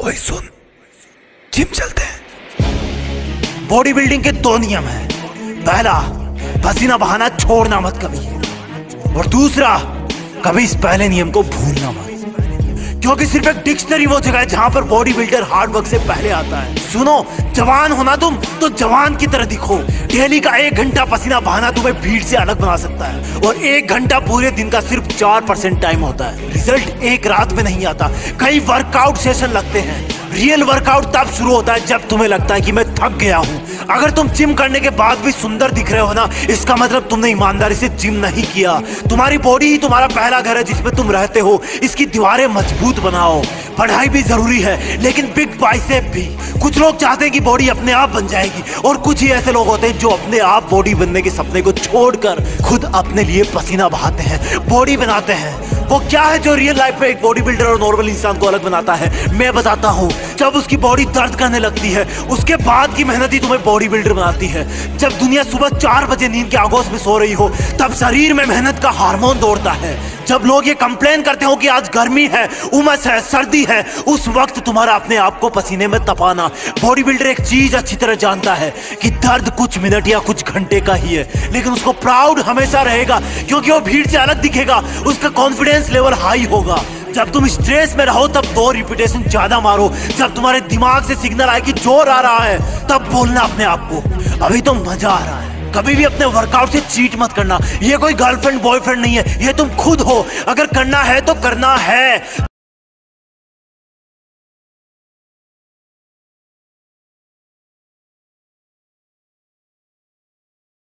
ओए सुन, जिम चलते हैं। बॉडी बिल्डिंग के दो नियम हैं। पहला, पसीना बहाना छोड़ना मत कभी, और दूसरा, कभी इस पहले नियम को भूलना मत, क्योंकि सिर्फ एक डिक्शनरी वो जगह है जहां पर बॉडी बिल्डर हार्ड वर्क से पहले आता है। सुनो, जवान होना तुम तो जवान की तरह दिखो। डेली का 1 घंटा पसीना बहाना तुम्हें भीड़ से अलग बना सकता है, और 1 घंटा पूरे दिन का सिर्फ 4% टाइम होता है। रिजल्ट एक रात में नहीं आता, कई वर्कआउट सेशन लगते हैं। रियल वर्कआउट तब शुरू होता है जब तुम्हें लगता है कि मैं थक गया हूँ। अगर तुम जिम करने के बाद भी सुंदर दिख रहे हो ना, इसका मतलब तुमने ईमानदारी से जिम नहीं किया। तुम्हारी बॉडी ही तुम्हारा पहला घर है जिसमें तुम रहते हो। इसकी दीवारें मजबूत बनाओ। पढ़ाई भी जरूरी है, लेकिन बिग बाइसेप भी। कुछ लोग चाहते हैं कि बॉडी अपने आप बन जाएगी, और कुछ ही ऐसे लोग होते हैं जो अपने आप बॉडी बनने के सपने को छोड़कर खुद अपने लिए पसीना बहाते हैं, बॉडी बनाते हैं। वो क्या है जो रियल लाइफ में एक बॉडी बिल्डर और नॉर्मल इंसान को अलग बनाता है? मैं बताता हूँ। जब उसकी बॉडी दर्द करने लगती है, उसके बाद की मेहनत ही तुम्हें बॉडी बिल्डर बनाती है। जब दुनिया सुबह 4 बजे नींद के आगोश में सो रही हो, तब शरीर में मेहनत का हार्मोन दौड़ता है। जब लोग ये कंप्लेन करते हो कि आज गर्मी है, उमस है, सर्दी है, उस वक्त तुम्हारा अपने आप को पसीने में तपाना। बॉडी बिल्डर एक चीज अच्छी तरह जानता है कि दर्द कुछ मिनट या कुछ घंटे का ही है, लेकिन उसको प्राउड हमेशा रहेगा, क्योंकि वो भीड़ से अलग दिखेगा। उसका कॉन्फिडेंस लेवल हाई होगा। जब तुम स्ट्रेस में रहो तब 2 रिपीटेशन ज्यादा मारो। जब तुम्हारे दिमाग से सिग्नल आए कि जोर आ रहा है, तब बोलना अपने आप को, अभी तो मजा आ रहा है। कभी भी अपने वर्कआउट से चीट मत करना। ये कोई गर्लफ्रेंड बॉयफ्रेंड नहीं है, ये तुम खुद हो। अगर करना है तो करना है।